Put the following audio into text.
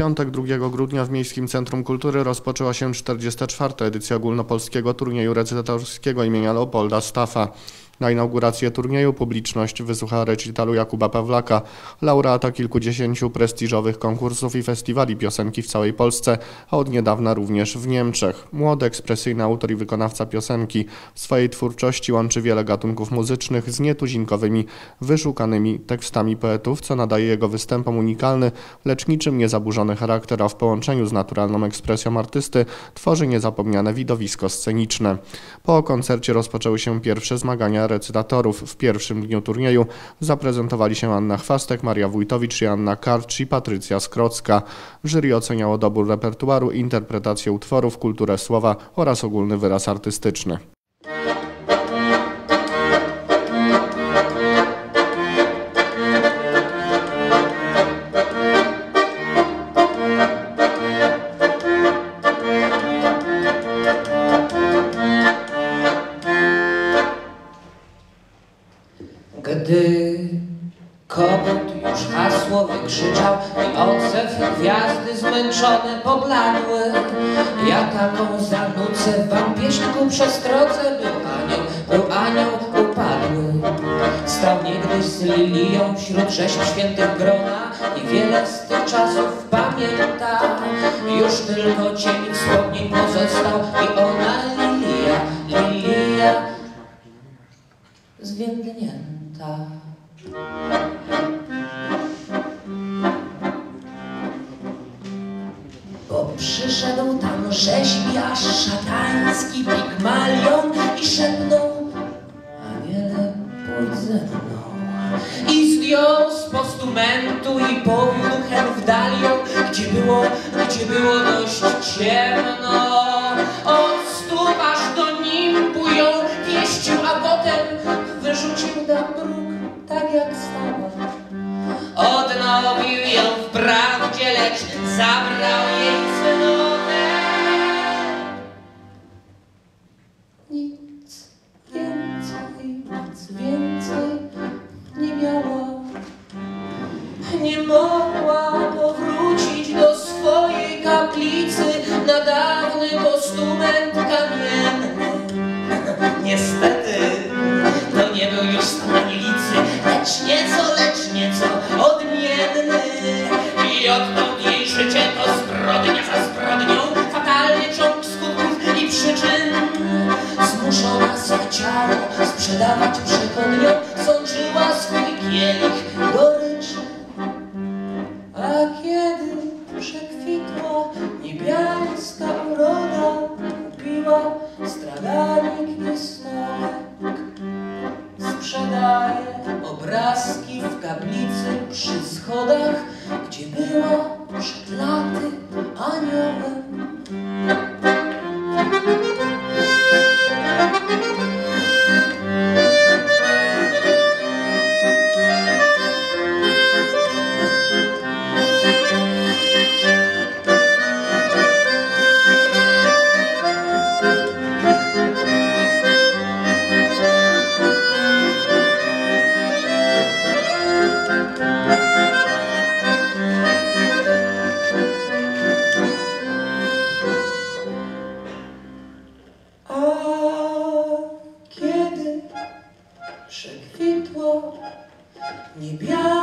piątek 2 grudnia w Miejskim Centrum Kultury rozpoczęła się 44. edycja ogólnopolskiego turnieju recytatorskiego imienia Leopolda Staffa. Na inaugurację turnieju publiczność wysłuchała recitalu Jakuba Pawlaka, laureata kilkudziesięciu prestiżowych konkursów i festiwali piosenki w całej Polsce, a od niedawna również w Niemczech. Młody, ekspresyjny autor i wykonawca piosenki w swojej twórczości łączy wiele gatunków muzycznych z nietuzinkowymi, wyszukanymi tekstami poetów, co nadaje jego występom unikalny, lecz niczym niezaburzony charakter, a w połączeniu z naturalną ekspresją artysty tworzy niezapomniane widowisko sceniczne. Po koncercie rozpoczęły się pierwsze zmagania recytatorów. W pierwszym dniu turnieju zaprezentowali się Anna Chwastek, Maria Wójtowicz, Joanna Karcz i Patrycja Skrocka. Jury oceniało dobór repertuaru, interpretację utworów, kulturę słowa oraz ogólny wyraz artystyczny. Gdy kogut już hasło wykrzyczał i odzew gwiazdy zmęczone pobladły, ja taką zanucę wam pieśń ku przestrodze, był anioł upadły. Stał niegdyś z lilią wśród rzeźb świętych grona, niewiele z tych czasów pamięta, już tylko cień wspomnień pozostał i ona lilia zwiędnięta. Bo przyszedł tam rzeźbiarz szatański Pigmalion i szepnął: aniele, pójdź ze mną. I zdjął z postumentu i powiódł duchem w dalią, gdzie było dość ciemno. Od stóp aż do nimbu ją pieścił, a potem wyrzucił na bruk, tak jak stała. Odnowił ją wprawdzie, lecz zabrał jej cnotę. Nic więcej nie miała. Nie mogła powrócić do swojej kaplicy na dawny postument kamienny. Niestety, to nie był już stan anielicy, lecz nieco odmienny. I odtąd jej życie to zbrodnia za zbrodnią, fatalny ciąg skutków i przyczyn. Zmuszona swe ciało sprzedawać przechodniom, sączyła swój kielich goryczy. A kiedy przekwitła niebiańska uroda, kupiła straganik niesnolek. Sprzedaje obrazki w kaplicy przy schodach, gdzie była przed laty aniołem. Przekwitło niebiańska